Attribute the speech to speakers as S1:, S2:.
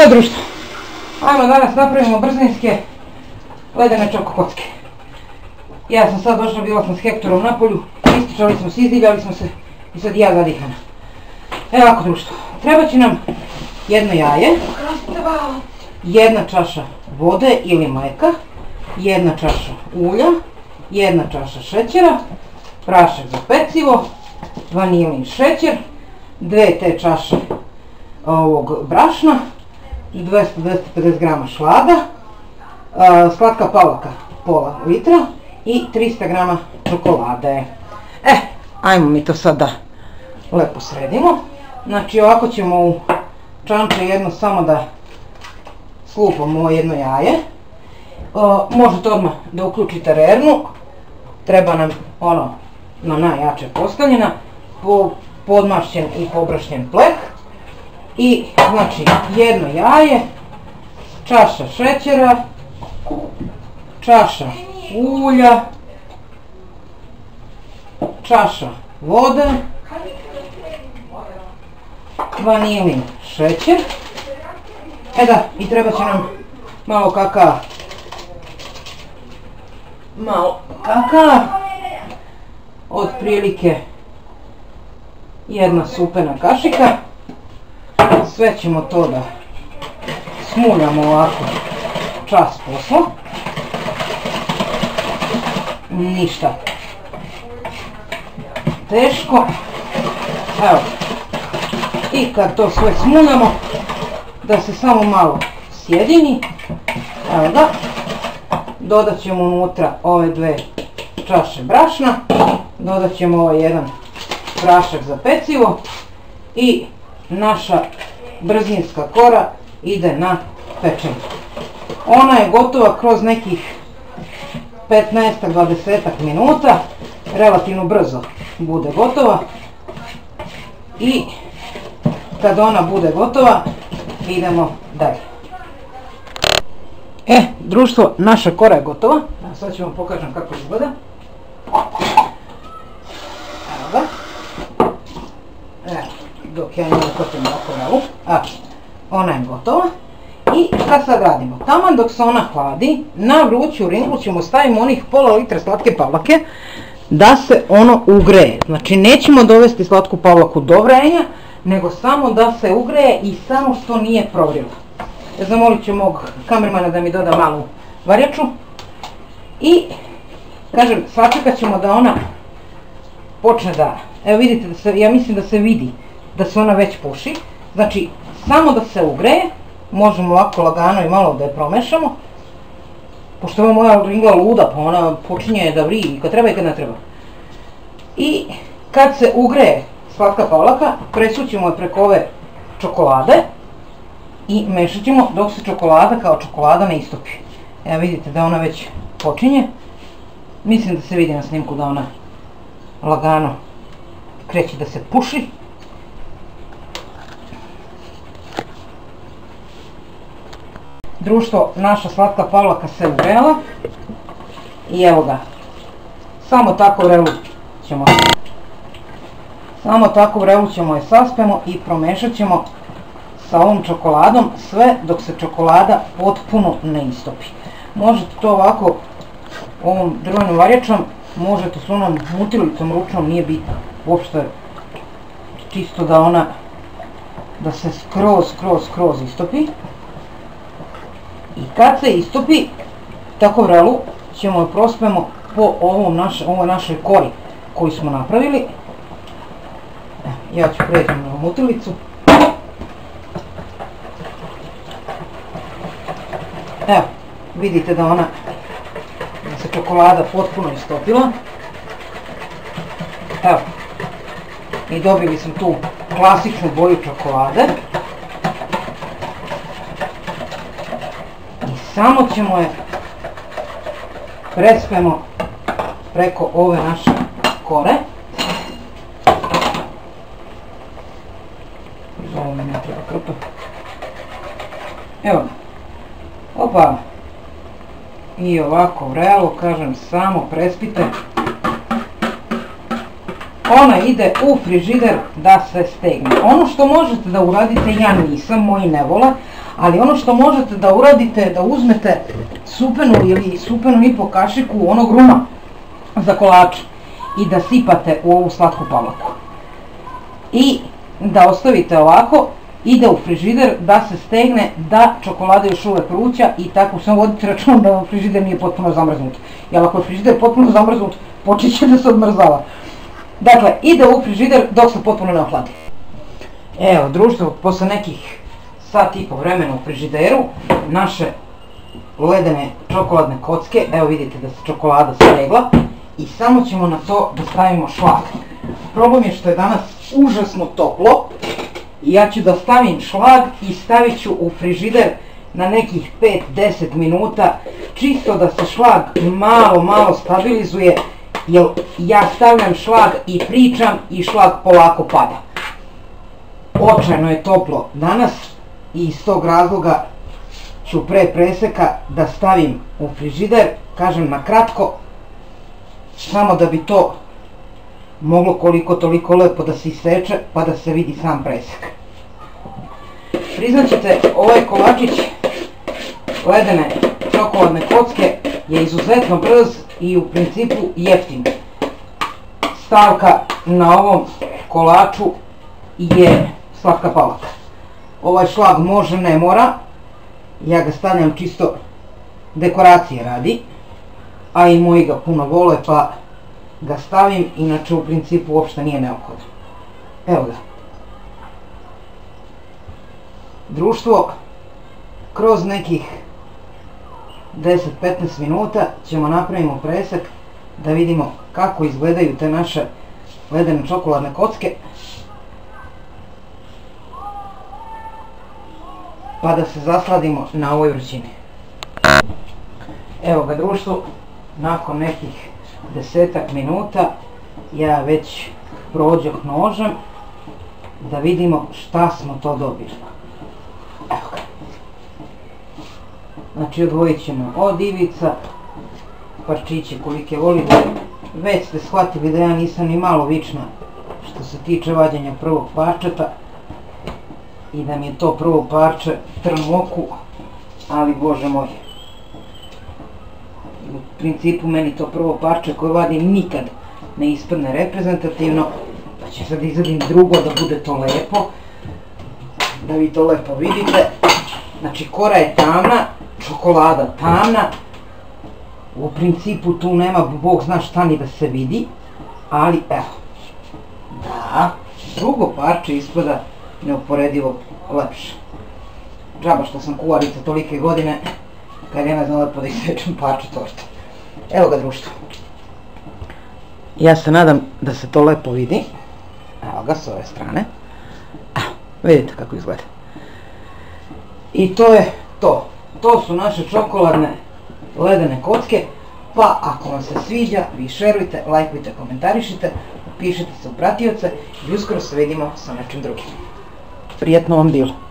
S1: Evo društvo, ajmo danas napravimo brzinske ledene čoko kocke. Ja sam sad došla, bila sam s Hektorom na polju, ističali smo se, izdivljali smo se i sad ja zadihana. Evo ovako društvo, treba će nam jedno jaje, jedna čaša vode ili mlijeka, jedna čaša ulja, jedna čaša šećera, prašak za pecivo, vanilin šećer, 2 te čaše ovog brašna, 200-250 grama šlada, slatka palavka pola litra i 300 grama čokolade. Ajmo mi to sad da lepo sredimo. Znači ovako ćemo u čanče jedno samo da slupamo ovo jedno jaje. Možete odmah da uključite rernu, treba nam ono na najjače postavljena, podmašćen i pobrašnjen pleh. I znači jedno jaje, čaša šećera, čaša ulja, čaša vode, vanilin šećer. I treba će nam malo kakaa. Otprilike jedna supena kašika. Sve ćemo to da smuljamo ovako čas posla. Ništa teško. Evo. I kad to sve smuljamo, da se samo malo sjedini. Evo ga. Dodat ćemo unutra ove 2 čaše brašna. Dodat ćemo ovaj jedan prašak za pecivo. I naša brzinska kora ide na pečenje. Ona je gotova kroz nekih 15-20 minuta, relativno brzo bude gotova. I kad ona bude gotova, idemo dalje. Društvo, naša kora je gotova. Sad ću vam pokažem kako izgleda. Evo ga. Dok ja nju ukotim ovako ravu. Ona je gotova. I šta sad radimo? Taman dok se ona hladi, na vruću ringlu ćemo staviti onih pola litra slatke pavlake da se ono ugreje. Znači nećemo dovesti slatku pavlaku do vrenja, nego samo da se ugreje i samo što nije provrila. Zamolit ću mog kamermana da mi doda malu varjaču. I kažem, sačekat ćemo da ona počne da, evo vidite, ja mislim da se vidi da se ona već puši. Znači samo da se ugreje, možemo ovako lagano i malo da je promešamo. Pošto je moja ringla luda, pa ona počinje da vrije i kad treba i kad ne treba. I kad se ugreje slatka pavlaka, presućemo je preko ove čokolade i mešat ćemo dok se čokolada kao čokolada ne istopi. Evo vidite da ona već počinje. Mislim da se vidi na snimku da ona lagano kreće da se puši. Društvo, naša slatka pavlaka se ugrela i evo ga. Samo tako vrelu ćemo je saspemo i promešat ćemo sa ovom čokoladom sve dok se čokolada potpuno ne istopi. Možete to ovako ovom drvenom varjačom, možete s onom mutilicom ručnom, nije bitno. Uopšte čisto da ona, da se skroz istopi. I kad se istopi, tako vrelu ćemo je prospemo po ovoj našoj kori koju smo napravili. Ja ću preći na mutilicu. Evo, vidite da se čokolada potpuno istopila. Evo, i dobili smo tu klasičnu boju čokolade. I samo ćemo je prespemo preko ove naše kore. Za ovo mi ne treba krpa. Evo, opa. I ovako vrelo, kažem, samo prespite. Ona ide u frižider da se stegne. Ono što možete da uradite, ja nisam, moji ne vole, Ali ono što možete da uradite je da uzmete supenu ili supenu i po kašiku onog ruma za kolače i da sipate u ovu slatku pavlaku. I da ostavite ovako, ide u frižider da se stegne, da čokolada još uvek vruća i tako samo vodite račun da vam frižider nije potpuno zamrznut. Jer ako je frižider potpuno zamrznut, počet će da se odmrzava. Dakle, ide u frižider dok se potpuno ne ohladi. Evo, društvo, posle nekih sat i po vremena u frižideru, naše ledene čokoladne kocke, evo vidite da se čokolada stegla i samo ćemo na to da stavimo šlag. Problem je što je danas užasno toplo i ja ću da stavim šlag i stavit ću u frižider na nekih 5-10 minuta, čisto da se šlag malo stabilizuje, jer ja stavljam šlag i pričam i šlag polako pada. Očajno je toplo danas i iz tog razloga ću pre preseka da stavim u frižider, kažem na kratko, samo da bi to moglo koliko toliko lepo da se iseče pa da se vidi sam presek. Priznaćete, ovaj kolačić ledene čokoladne kocke je izuzetno brz i u principu jeftin. Stavka na ovom kolaču je slatka pavlaka. Ovaj šlag može, ne mora, ja ga stavljam čisto dekoracije radi, a i moji ga puno vole pa ga stavim, inače u principu uopšte nije neophodno. Evo ga. Društvo, kroz nekih 10-15 minuta ćemo napravimo presek da vidimo kako izgledaju te naše ledene čokoladne kocke, pa da se zasladimo na ovoj vrućini. Evo ga društvo, nakon nekih 10-ak minuta ja već prođoh nožem da vidimo šta smo to dobili. Evo ga. Znači odvojit ćemo od ivica parčiće kolike volite. Već ste shvatili da ja nisam ni malo vična što se tiče vađenja prvog parčeta i da mi je to prvo parče trn u oku, ali bože moj, u principu meni to prvo parče koje vadim nikad ne ispadne reprezentativno, pa ću sad izvadim drugo da bude to lepo, da vi to lepo vidite. Znači kora je tamna, čokolada tamna, u principu tu nema bog zna šta ni da se vidi, ali evo, da, drugo parče ispada neuporedivo lepše. Džaba što sam kuvarica tolike godine, kad ja ne znam lepo da isečem parče torte. Evo ga društvo. Ja se nadam da se to lepo vidi. Evo ga s ove strane. Vidite kako izgleda. I to je to. To su naše čokoladne ledene kocke. Pa ako vam se sviđa, vi šerujte, lajkujte, komentarišite, upišite se u pratioce i uskoro se vidimo sa nečim drugim. Prijetno vam bilo.